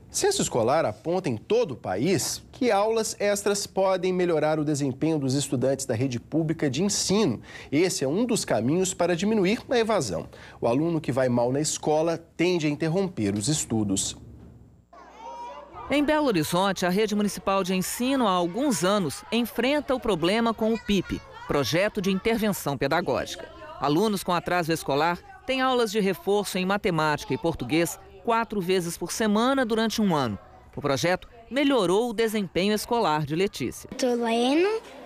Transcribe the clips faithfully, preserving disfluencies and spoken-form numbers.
Censo Escolar aponta em todo o país que aulas extras podem melhorar o desempenho dos estudantes da rede pública de ensino. Esse é um dos caminhos para diminuir a evasão. O aluno que vai mal na escola tende a interromper os estudos. Em Belo Horizonte, a Rede Municipal de Ensino, há alguns anos, enfrenta o problema com o P I P, Projeto de Intervenção Pedagógica. Alunos com atraso escolar têm aulas de reforço em matemática e português quatro vezes por semana durante um ano. O projeto melhorou o desempenho escolar de Letícia. Estou lendo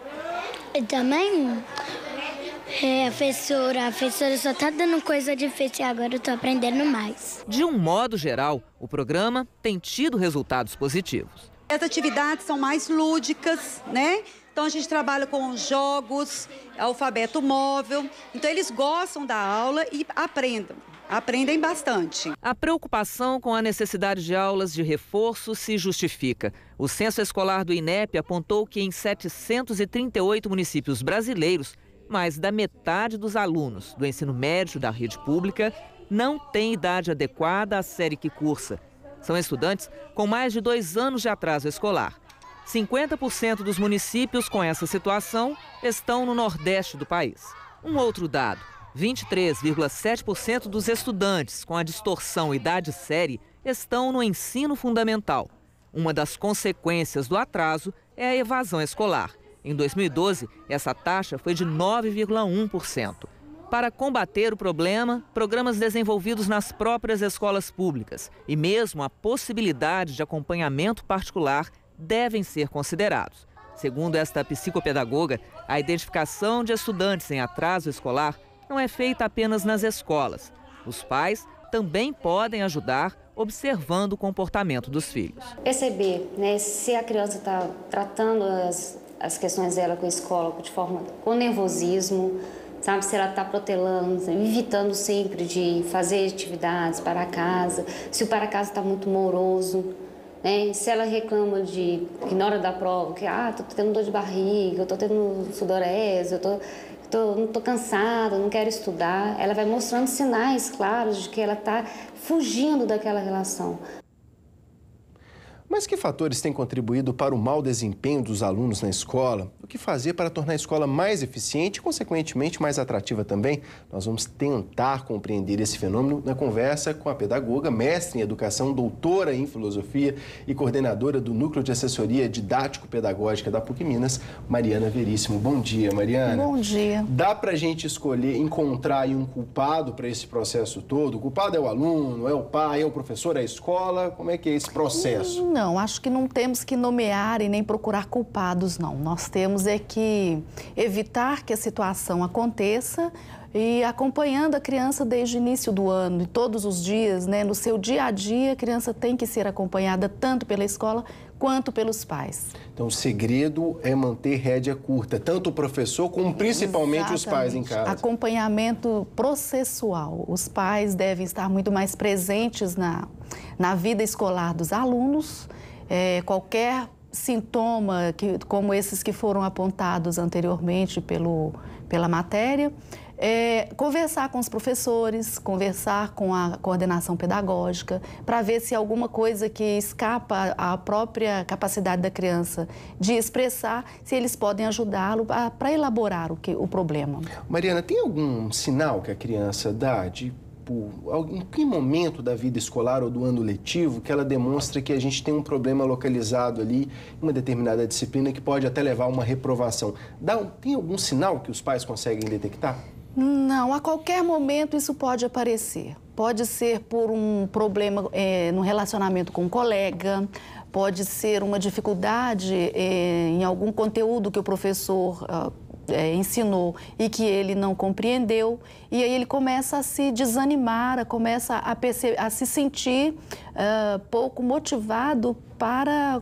e também é, a professora, a professora só está dando coisa difícil e agora eu estou aprendendo mais. De um modo geral, o programa tem tido resultados positivos. As atividades são mais lúdicas, né? Então a gente trabalha com jogos, alfabeto móvel. Então eles gostam da aula e aprendem. Aprendem bastante. A preocupação com a necessidade de aulas de reforço se justifica. O censo escolar do INEP apontou que em setecentos e trinta e oito municípios brasileiros, mais da metade dos alunos do ensino médio da rede pública não tem idade adequada à série que cursa. São estudantes com mais de dois anos de atraso escolar. cinquenta por cento dos municípios com essa situação estão no nordeste do país. Um outro dado: vinte e três vírgula sete por cento dos estudantes com a distorção idade-série estão no ensino fundamental. Uma das consequências do atraso é a evasão escolar. Em dois mil e doze, essa taxa foi de nove vírgula um por cento. Para combater o problema, programas desenvolvidos nas próprias escolas públicas e mesmo a possibilidade de acompanhamento particular devem ser considerados. Segundo esta psicopedagoga, a identificação de estudantes em atraso escolar não é feita apenas nas escolas. Os pais também podem ajudar observando o comportamento dos filhos. Perceber, né, se a criança está tratando as, as questões dela com a escola de forma com nervosismo, sabe, se ela está protelando, evitando sempre de fazer atividades para casa, se o para casa está muito moroso, né, se ela reclama de que na hora da prova, que ah, estou tendo dor de barriga, eu estou tendo sudorese, eu tô Tô, não estou cansada, não quero estudar. Ela vai mostrando sinais claros de que ela está fugindo daquela relação. Mas que fatores têm contribuído para o mau desempenho dos alunos na escola? O que fazer para tornar a escola mais eficiente e, consequentemente, mais atrativa também? Nós vamos tentar compreender esse fenômeno na conversa com a pedagoga, mestre em educação, doutora em filosofia e coordenadora do Núcleo de Assessoria Didático-Pedagógica da PUC Minas, Mariana Veríssimo. Bom dia, Mariana. Bom dia. Dá para a gente escolher, encontrar aí um culpado para esse processo todo? O culpado é o aluno, é o pai, é o professor, é a escola? Como é que é esse processo? Não. Não, acho que não temos que nomear e nem procurar culpados, não. Nós temos é que evitar que a situação aconteça e acompanhando a criança desde o início do ano e todos os dias, né, no seu dia a dia, a criança tem que ser acompanhada tanto pela escola quanto pelos pais. Então, o segredo é manter rédea curta, tanto o professor como principalmente Exatamente. Os pais em casa. Acompanhamento processual. Os pais devem estar muito mais presentes na, na vida escolar dos alunos. É, qualquer sintoma, que, como esses que foram apontados anteriormente pelo, pela matéria, é, conversar com os professores, conversar com a coordenação pedagógica, para ver se alguma coisa que escapa à própria capacidade da criança de expressar, se eles podem ajudá-lo para elaborar o, que, o problema. Mariana, tem algum sinal que a criança dá de em que momento da vida escolar ou do ano letivo que ela demonstra que a gente tem um problema localizado ali em uma determinada disciplina que pode até levar a uma reprovação? Dá, tem algum sinal que os pais conseguem detectar? Não, a qualquer momento isso pode aparecer. Pode ser por um problema é, no relacionamento com um colega, pode ser uma dificuldade é, em algum conteúdo que o professor uh, É, ensinou e que ele não compreendeu, e aí ele começa a se desanimar, começa a, perceber, a se sentir uh, pouco motivado para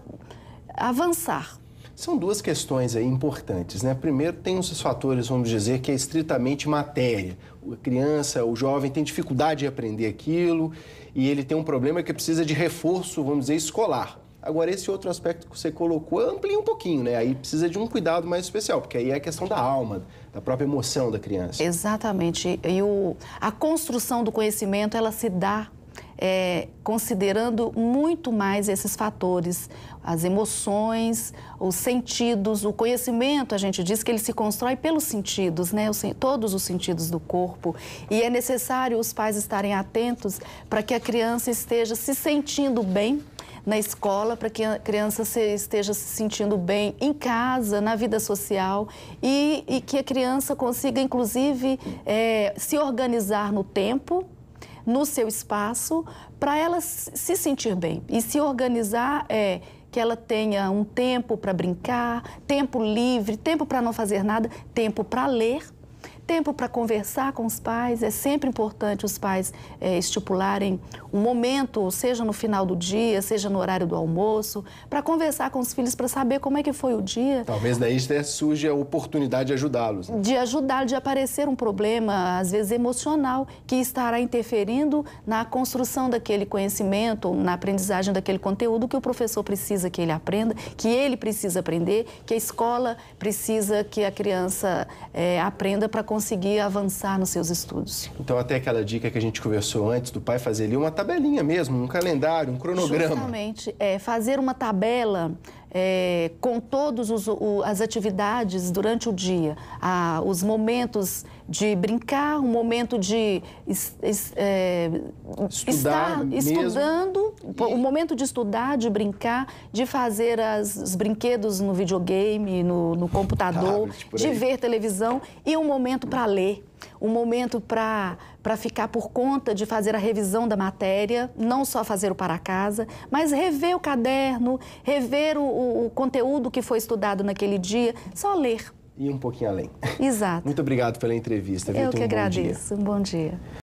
avançar. São duas questões aí importantes, né? Primeiro, tem os fatores, vamos dizer, que é estritamente matéria. A criança, o jovem tem dificuldade de aprender aquilo e ele tem um problema que precisa de reforço, vamos dizer, escolar. Agora, esse outro aspecto que você colocou amplia um pouquinho, né? Aí precisa de um cuidado mais especial, porque aí é a questão da alma, da própria emoção da criança. Exatamente. E o, a construção do conhecimento, ela se dá é, considerando muito mais esses fatores, as emoções, os sentidos, o conhecimento, a gente diz que ele se constrói pelos sentidos, né? Os, todos os sentidos do corpo. E é necessário os pais estarem atentos para que a criança esteja se sentindo bem na escola, para que a criança se, esteja se sentindo bem em casa, na vida social e, e que a criança consiga, inclusive, é, se organizar no tempo, no seu espaço, para ela se sentir bem. E se organizar é que ela tenha um tempo para brincar, tempo livre, tempo para não fazer nada, tempo para ler, tempo para conversar com os pais. É sempre importante os pais é, estipularem um momento, seja no final do dia, seja no horário do almoço, para conversar com os filhos, para saber como é que foi o dia. Talvez daí surge a oportunidade de ajudá-los. Né? De ajudar, de aparecer um problema, às vezes emocional, que estará interferindo na construção daquele conhecimento, na aprendizagem daquele conteúdo que o professor precisa que ele aprenda, que ele precisa aprender, que a escola precisa que a criança é, aprenda para conseguir avançar nos seus estudos. Então, até aquela dica que a gente conversou antes, do pai fazer ali uma tabelinha mesmo, um calendário, um cronograma. Justamente, é, fazer uma tabela é, com todas as atividades durante o dia, ah, os momentos de brincar, um momento de es, es, é, estudar estar estudando, o e... momento de estudar, de brincar, de fazer as, os brinquedos no videogame, no, no computador, de ver televisão e um momento para ler. Um momento para para ficar por conta de fazer a revisão da matéria, não só fazer o para casa, mas rever o caderno, rever o, o, o conteúdo que foi estudado naquele dia, só ler. E um pouquinho além. Exato. Muito obrigado pela entrevista. Eu que agradeço. Um bom dia.